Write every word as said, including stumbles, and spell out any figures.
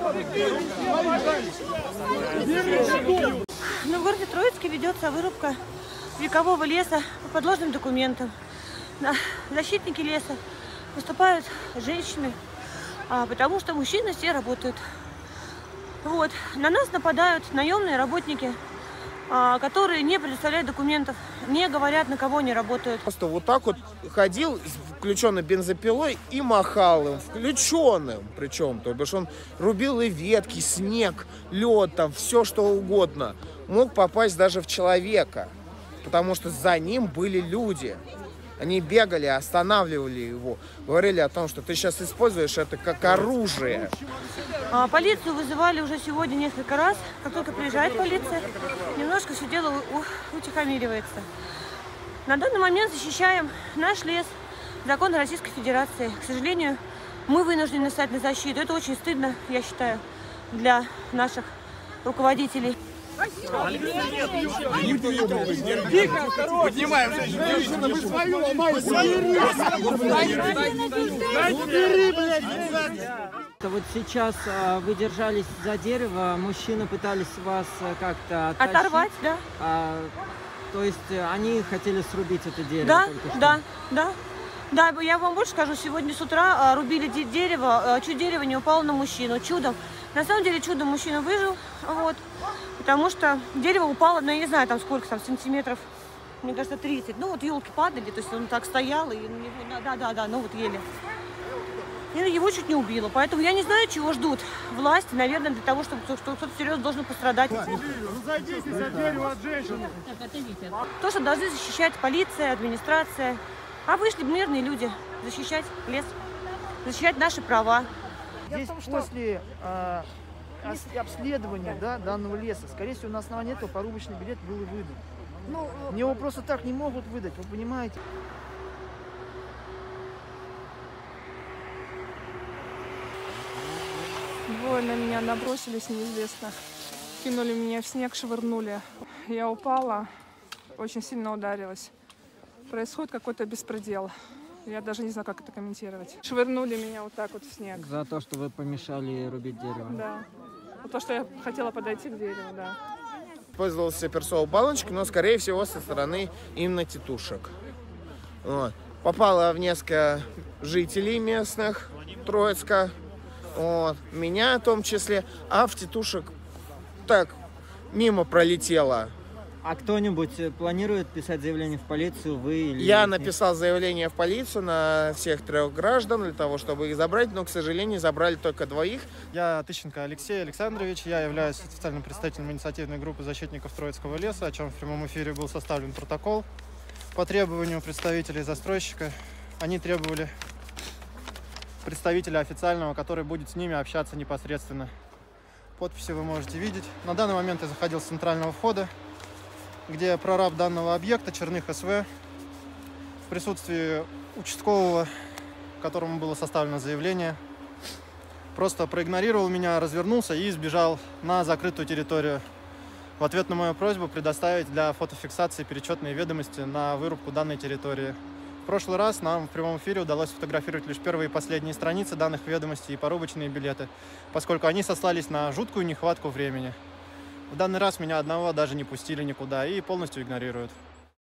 Но в городе Троицке ведется вырубка векового леса по подложным документам. Защитники леса выступают женщины, потому что мужчины все работают. Вот. На нас нападают наемные работники, которые не предоставляют документов, не говорят, на кого они работают. Просто вот так вот ходил с включенной бензопилой и махал им, включенным причем. То бишь он рубил и ветки, снег, лед, там все что угодно. Мог попасть даже в человека, потому что за ним были люди. Они бегали, останавливали его, говорили о том, что ты сейчас используешь это как оружие. А, полицию вызывали уже сегодня несколько раз. Как только приезжает полиция, немножко все дело утихомиривается. На данный момент защищаем наш лес, законы Российской Федерации. К сожалению, мы вынуждены стать на защиту. Это очень стыдно, я считаю, для наших руководителей. Поднимаем женщину, вы свою ломаете. Вот сейчас а, вы держались за дерево, мужчины пытались вас как-то оторвать, да? А, то есть они хотели срубить это дерево? Да, только что. да, да. Да, я вам больше скажу, сегодня с утра рубили дерево, чуть дерево не упало на мужчину, чудом. На самом деле чудом мужчина выжил, вот, потому что дерево упало, ну я не знаю, там сколько там, сантиметров, мне кажется, тридцать. Ну вот елки падали, то есть он так стоял, и да-да-да, ну вот еле. И его чуть не убило, поэтому я не знаю, чего ждут власти, наверное, для того, чтобы кто-то серьезно должен пострадать. Разойдитесь от дерева, от женщин. То, что должны защищать полиция, администрация. А вышли мирные люди защищать лес, защищать наши права. Здесь после э, обследования, да, данного леса, скорее всего, на основании этого порубочный билет был и выдан. Ну, мне его просто так не могут выдать, вы понимаете? Двое на меня набросились неизвестно, кинули меня в снег, швырнули. Я упала, очень сильно ударилась. Происходит какой-то беспредел. Я даже не знаю, как это комментировать. Швырнули меня вот так вот в снег. За то, что вы помешали рубить дерево? Да. За то, что я хотела подойти к дереву, да. Пользовался перцовой палочкой, но, скорее всего, со стороны именно тетушек. Вот. Попала в несколько жителей местных Троицка. Вот. Меня в том числе. А в тетушек так мимо пролетела. А кто-нибудь планирует писать заявление в полицию, вы или... Я написал заявление в полицию на всех трех граждан для того, чтобы их забрать, но, к сожалению, забрали только двоих. Я Тыщенко Алексей Александрович, я являюсь официальным представителем инициативной группы защитников Троицкого леса, о чем в прямом эфире был составлен протокол по требованию представителей застройщика. Они требовали представителя официального, который будет с ними общаться непосредственно. Подписи вы можете видеть. На данный момент я заходил с центрального входа, где прораб данного объекта, Черных СВ, в присутствии участкового, которому было составлено заявление, просто проигнорировал меня, развернулся и сбежал на закрытую территорию. В ответ на мою просьбу предоставить для фотофиксации перечетные ведомости на вырубку данной территории. В прошлый раз нам в прямом эфире удалось сфотографировать лишь первые и последние страницы данных ведомостей и порубочные билеты, поскольку они сослались на жуткую нехватку времени. В данный раз меня одного даже не пустили никуда и полностью игнорируют.